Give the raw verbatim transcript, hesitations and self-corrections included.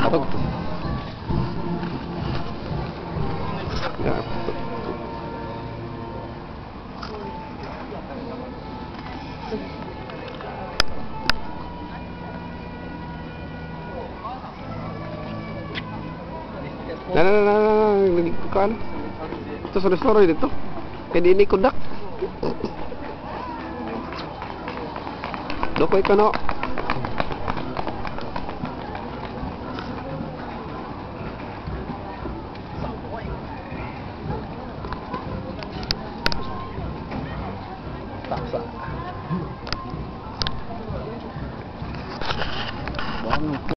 Atog. Ya. Nah, nah, nah, nah, kan? Ito sore-sore dito. Kaya di ini kudak. Dokoy ka no.